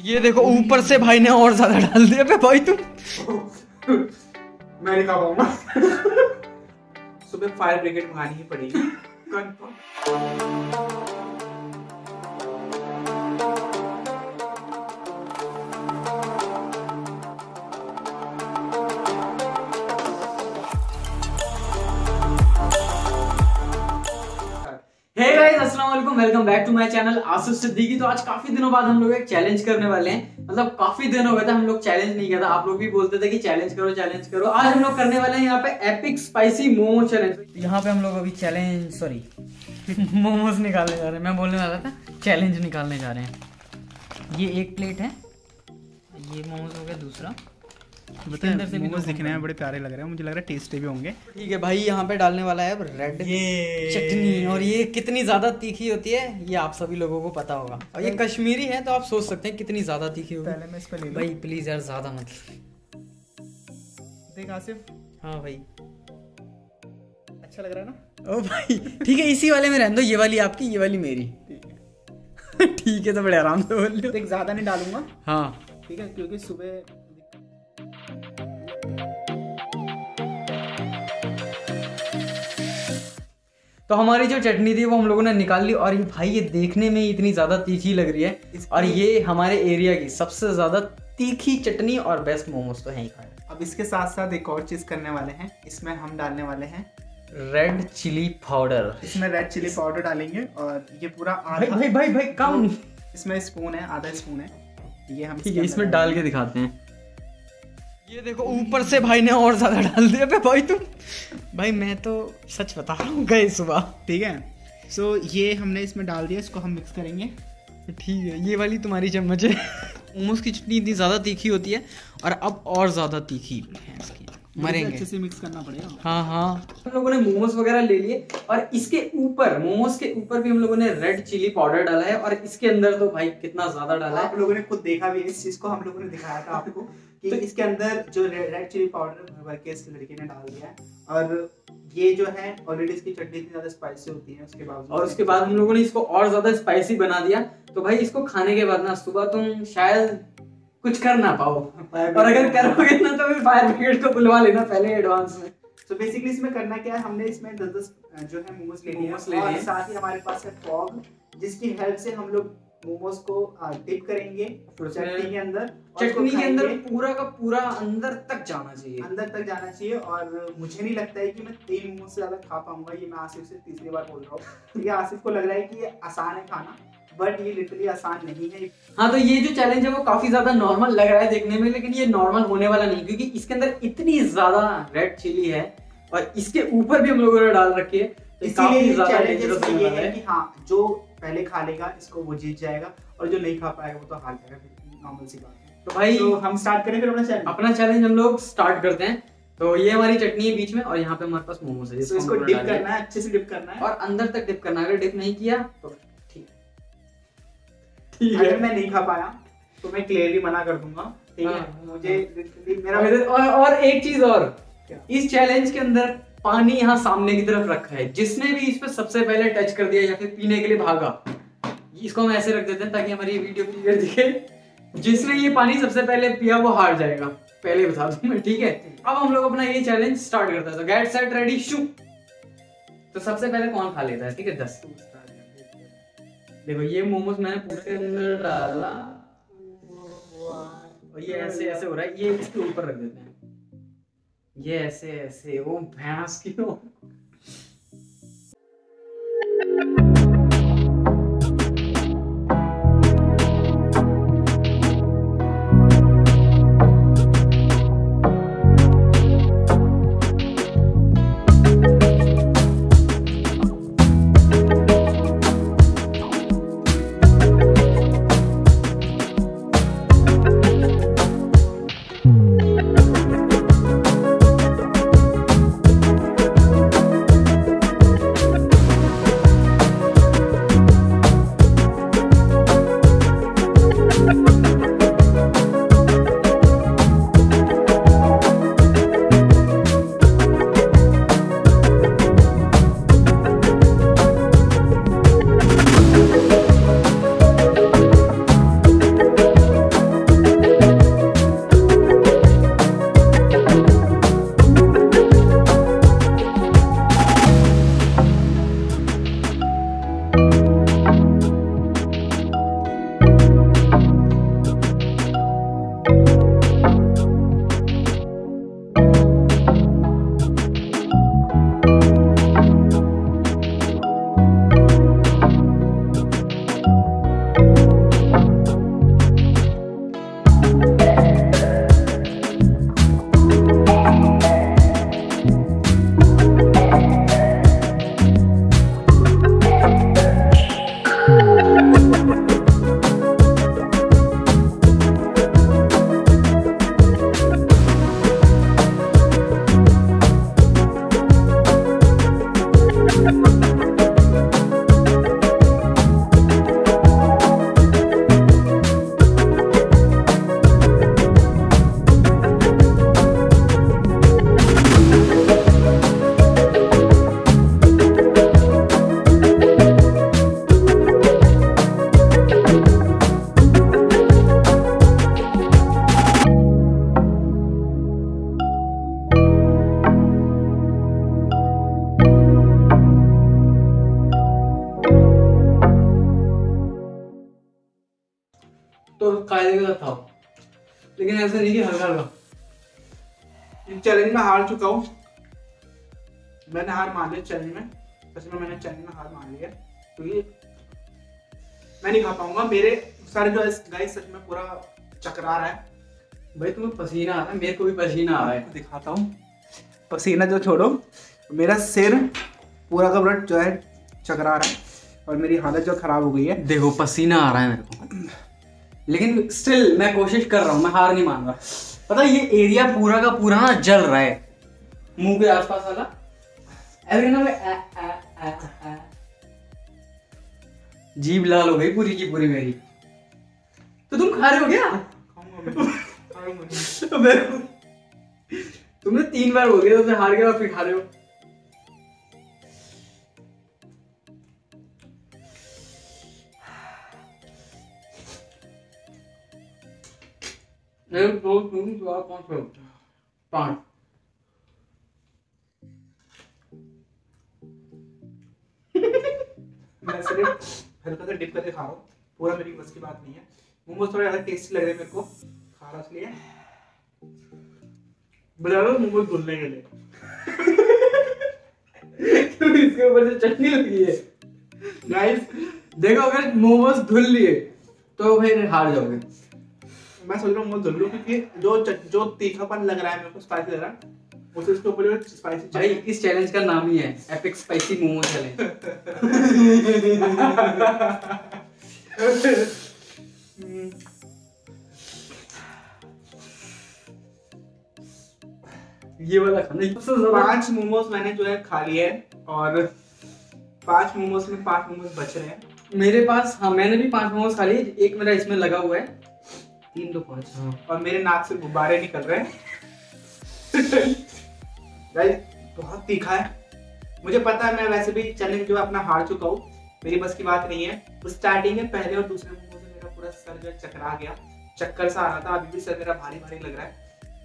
ये देखो ऊपर से भाई ने और ज्यादा डाल दिया पे भाई तुम। मैं नहीं खा पाऊंगा। सुबह फायर ब्रिगेड मंगानी ही पड़ेगी। हे गाइस अस्सलाम वालेकुम, welcome back to my channel Asif Siddiqui. तो आज काफी दिनों बाद हम लोग एक चैलेंज करने वाले हैं। मतलब काफी दिन हो गए थे हम लोग चैलेंज नहीं किया था। आप लोग भी बोलते थे कि चैलेंज करो चैलेंज करो। आज हम लोग करने वाले हैं यहाँ पे एपिक स्पाइसी मोमो चैलेंज। यहाँ पे हम लोग अभी चैलेंज सॉरी मोमोज निकालने जा रहे हैं। मैं बोलने वाला था चैलेंज निकालने जा रहे हैं। ये एक प्लेट है, ये मोमोज हो गया दूसरा। बताइए मोमोज दिखने में बड़े प्यारे लग रहे हैं, मुझे लग रहा है टेस्टी भी होंगे। ठीक है भाई, यहाँ पे डालने वाला है अब रेड चटनी। और ये कितनी ज्यादा तीखी होती है ये आप सभी लोगों को पता होगा। और ये कश्मीरी है तो आप सोच सकते हैं कितनी ज्यादा तीखी होगी। पहले मैं इस पे ले लूं। भाई प्लीज यार ज्यादा मत। देख आसिफ, हाँ भाई अच्छा लग रहा है ना? ओ भाई ठीक है, इसी वाले में रहने दो। ये वाली आपकी, ये वाली मेरी। ठीक है तो बड़े आराम से बोल लो। देख ज्यादा नहीं डालूंगा। हाँ ठीक है, क्योंकि सुबह तो हमारी जो चटनी थी वो हम लोगों ने निकाल ली। और ये भाई ये देखने में इतनी ज्यादा तीखी लग रही है। और ये हमारे एरिया की सबसे ज्यादा तीखी चटनी और बेस्ट मोमोज तो है ही खाए। अब इसके साथ साथ एक और चीज करने वाले हैं। इसमें हम डालने वाले हैं रेड चिली पाउडर। इसमें रेड चिली पाउडर डालेंगे और ये पूरा भाई भाई भाई भाई कम। इसमें स्पून है, आधा स्पून है ये। हम ठीक है इसमें डाल के दिखाते हैं। ये देखो ऊपर से भाई ने और ज्यादा डाल दिया पे भाई तुम। भाई मैं तो सच बता रहा हूँ गए सुबह। ठीक है, सो ये हमने इसमें डाल दिया, इसको हम मिक्स करेंगे। ठीक है, ये वाली तुम्हारी चम्मच है। मोमोज की चटनी इतनी ज्यादा तीखी होती है और अब और ज्यादा तीखी है इसकी, मरेंगे। अच्छे से मिक्स करना पड़ेगा। हाँ हाँ, हम लोगों ने मोमोज वगैरह ले लिए और इसके ऊपर मोमोज के ऊपर भी हम लोगों ने रेड चिली पाउडर डाला है। और इसके अंदर तो भाई कितना ज्यादा डाला है। आप लोगों ने खुद देखा भी, इस चीज को हम लोगों ने दिखाया था आपको कि तो इसके अंदर जो रेड चिली पाउडर भर के इस लड़के ने डाल दिया है। और ये जो है ऑलरेडी इसकी चटनी इतनी ज्यादा स्पाइसी होती है उसके बाद हम लोगों ने इसको और ज्यादा स्पाइसी बना दिया। तो भाई इसको खाने के बाद ना सुबह तुम शायद कुछ कर ना पाओ, और अगर करोगे ना तो फिर फायर ब्रिगेड को बुलवा लेना पहले एडवांस में। तो बेसिकली इसमें करना क्या है, हमने इसमें 10 जो है मोमोज ले लिए और साथ ही हमारे पास है फॉग, जिसकी हेल्प से हम लोग मोमोज को डिप करेंगे चटनी के अंदर। चटनी के अंदर पूरा का पूरा अंदर तक जाना चाहिए। और मुझे नहीं लगता है कि मैं 3 मोमोज से ज्यादा खा पाऊंगा। ये मैं आसिफ से तीसरी बार बोल रहा हूँ। ठीक है, आसिफ को लग रहा है कि ये आसान है खाना, बट ये लिटरली आसान नहीं है। हाँ, तो ये जो चैलेंज है वो काफी ज्यादा नॉर्मल लग रहा है देखने में, लेकिन ये नॉर्मल होने वाला नहीं, क्योंकि इसके अंदर इतनी ज्यादा रेड चिली है और इसके ऊपर भी हम लोगों ने डाल रखी है। तो इसीलिए चैलेंज ये है कि हाँ, जो पहले खा लेगा इसको वो जीत जाएगा और जो नहीं खा पाएगा वो तो हार जाएगा। नॉर्मल सी बात है। तो भाई तो हम स्टार्ट करें फिर अपना चैलेंज हम लोग स्टार्ट करते हैं। तो ये हमारी चटनी है बीच में और यहाँ पे हमारे पास मोमोज है। तो इसको डिप करना है, अच्छे से डिप करना है और अंदर तक डिप करना है। अगर डिप नहीं किया तो अगर मैं नहीं खा पाया तो मैं क्लियरली मना कर दूंगा। ठीक है, मुझे मेरा और एक चीज और, इस चैलेंज के अंदर पानी यहाँ सामने की तरफ रखा है। जिसने भी इस पे सबसे पहले टच कर दिया या फिर पीने के लिए भागा, इसको हम ऐसे रख देते हैं ताकि हमारी वीडियो क्लियर दिखे। जिसने ये पानी सबसे पहले पिया वो हार जाएगा, पहले बता दूं मैं। ठीक है, अब हम लोग अपना ये चैलेंज स्टार्ट करते हैं। तो गेट सेट रेडी शू। तो सबसे पहले कौन खा लेता है? ठीक है, 10। देखो ये मोमोज मैंने पूरे अंदर डाला और ये ऐसे ऐसे हो रहा है। ये इसके ऊपर रख देते हैं, ये ऐसे ऐसे। वो भैंस की हो। तो कायदे के साथ खाओ, लेकिन ऐसे नहीं कि हल्का हल्का। इस चैलेंज में हार चुका हूँ, मैंने हार मान ली चैलेंज में, सच में मैंने चैलेंज में हार मान लिया, क्योंकि मैं नहीं खा पाऊंगा। मेरे सारे जो गाइस सच में पूरा चकरा रहा है। भाई तुम्हें पसीना आ रहा है, मेरे को भी पसीना आ रहा है। दिखाता हूँ, पसीना जो छोड़ो, मेरा सिर पूरा का पूरा जो है चकरा रहा है और मेरी हालत जो खराब हो गई है। देखो पसीना आ रहा है मेरे को, लेकिन स्टिल मैं कोशिश कर रहा हूँ, मैं हार नहीं मान रहा। पता है ये एरिया पूरा का पूरा ना जल रहा है, मुंह के आसपास वाला ऐसे ना, मैं जीभ लाल हो गई पूरी की पूरी मेरी। तो तुम खा रहे हो क्या? तुमने 3 बार बोल दिया, तुमने हार गया और फिर खा रहे हो। एक दो तीन चार पाँच छः 5। मैं सिर्फ हल्का सा डिप करके खा रहा हूँ, पूरा मेरी बस की बात नहीं है। मोमोज थोड़े ज्यादा टेस्टी लग रहे हैं मेरे को, खा रहा इसलिए बजा लो मोमोज धुलने के लिए। इसके ऊपर से चटनी लगी है गाइस। देखो अगर मोमोज धुल लिए तो फिर हार जाओगे। मैं सोच रहा हूँ मोमोज धुल लूं, क्योंकि जो तीखापन लग रहा है मेरे को, स्पाइसी लग रहा है, उसे इसके ऊपर जो स्पाइसी भाई इस चैलेंज का नाम ही है एपिक स्पाइसी मोमो चैलेंज। ये वाला खाना सबसे ज्यादा। 5 मोमोज मैंने जो है खा लिए हैं और 5 मोमोज में 5 मोमोज बच रहे हैं मेरे पास। हाँ मैंने भी 5 मोमोज खा लिए, एक मेरा इसमें लगा हुआ है। 3 2 5। हाँ और मेरे नाक से गुब्बारे निकल रहे हैं। गाइस बहुत तीखा है, मुझे पता है मैं वैसे भी चैलेंज जो अपना हार चुका हूँ, मेरी बस की बात नहीं है। स्टार्टिंग में पहले और दूसरे मोमोज में मेरा पूरा सर जो चकरा गया, चक्कर सा आ रहा था, अभी भी सर मेरा भारी भारी लग रहा है।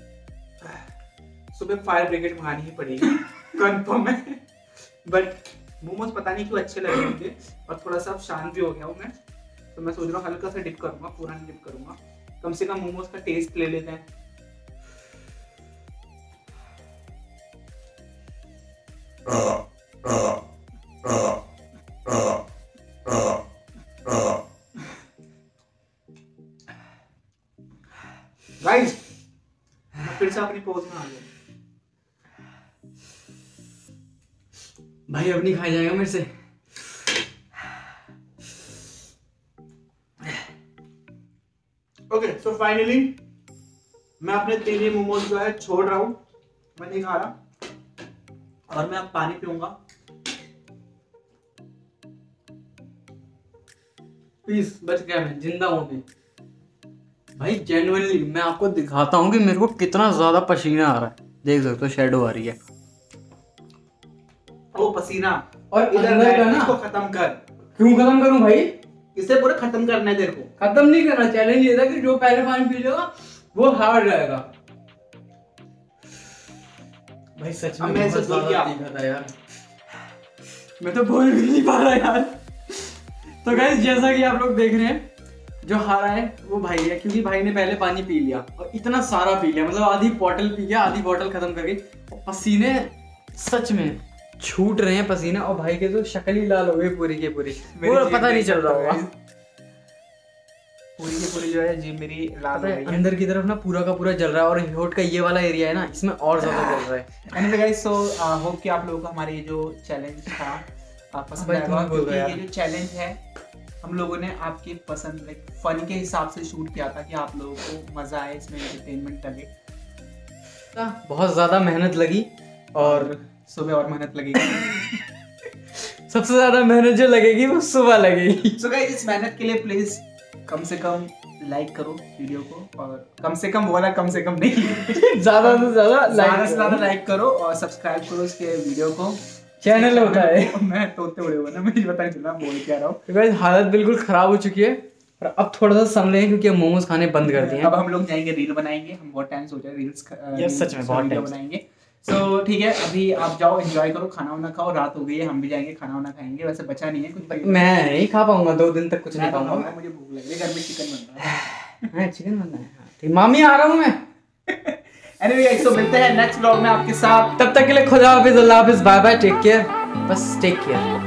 सुबह फायर ब्रिगेड मंगानी ही पड़ेगी कंफर्म है। बट मोमोज पता नहीं क्यों अच्छे लग रहे मुझे, और थोड़ा सा शांत भी हो गया हूँ मैं, तो मैं सोच रहा हूँ हल्का सा डिप करूंगा, पूरा नहीं डिप करूंगा, कम से कम मोमोज का टेस्ट ले लेते हैं। गाइस मैं फिर से अपनी पोज में आ गया। भाई अब नहीं खाया जाएगा मेरे से। ओके सो फाइनली मैं अपने तेली मोमोज जो है छोड़ रहा हूँ, मैं नहीं खा रहा, और मैं अब पानी पीऊंगा। प्लीज बच गया, मैं जिंदा हूँ अभी। भाई जेन्युइनली मैं आपको दिखाता हूँ कि मेरे को कितना ज्यादा पसीना आ रहा है, देख सकते हो शैडो आ रही है। वो पसीना, और इधर का ना इसको खत्म कर। क्यों खत्म करूं भाई? इसे पूरा खत्म करना है तेरे को। खत्म नहीं करना, चैलेंज ये था कि जो पहले पानी पी लेगा वो हार जाएगा। भाई सच में मैं बहुत ज्यादा तीखा था यार, मैं तो बोल भी नहीं पा रहा यार। तो गाइस जैसा कि आप लोग देख रहे हैं, जो हारा है वो भाई है, क्योंकि भाई ने पहले पानी पी लिया और इतना सारा पी लिया, मतलब आधी बोतल पी गया, आधी बोतल खत्म कर गई। और पसीने सच में छूट रहे हैं पसीना, और भाई के तो शक्ल ही लाल हो गई पूरी की पूरी, पता नहीं चल रहा होगा। पूरी की पूरी जो है जी मेरी लाल हो गई है। अंदर की तरफ ना पूरा का पूरा जल रहा है, और होठ का ये वाला एरिया है ना, इसमें और ज्यादा जल रहा है। एनीवे गाइस, सो होप कि आप लोगों को हमारे ये जो चैलेंज था पसंद आएगा, क्योंकि ये जो चैलेंज है हम लोगों ने आपके पसंद लाइक फन के हिसाब से शूट किया था, कि आप लोगों को मजा आए, इसमें एंटरटेनमेंट लगे। बहुत ज्यादा मेहनत लगी, और सुबह और मेहनत लगेगी। सबसे ज्यादा मेहनत जो लगेगी वो सुबह लगेगी। सो गाइस इस मेहनत के लिए प्लीज कम से कम लाइक करो वीडियो को, और कम से कम बोला, कम से कम नहीं ज्यादा से ज्यादा लाइक करो, और सब्सक्राइब करो इसके वीडियो को। चैनल होता है, मैं तोते उड़े हुए ना, मुझे पता नहीं चला बोल क्या रहा हूँ। गाइस हालत बिल्कुल खराब हो चुकी है, और अब थोड़ा सा संभले हैं क्योंकि मोमोज खाने बंद कर दिए हैं। अब हम लोग जाएंगे रील बनाएंगे, हम बहुत टाइम सोचा रील्स सच में बहुत टाइम बनाएंगे। सो ठीक है, अभी आप जाओ एंजॉय करो, खाना वाना खाओ, रात हो गई है, हम भी जाएंगे खाना वाना खाएंगे। वैसे बचा नहीं है कुछ, मैं नहीं खा पाऊंगा 2 दिन तक, कुछ नहीं खाऊंगा मैं। मुझे भूख लग रही है, घर में चिकन बन रहा है। हाँ चिकन बनना है। हाँ, ठीक, मामी आ रहा हूँ मैं। एनीवे सो मिलते हैं नेक्स्ट व्लॉग में आपके साथ, तब तक के लिए खुदा हाफिज, अल्लाह हाफिज, बाय बाय, टेक केयर, बस टेक केयर।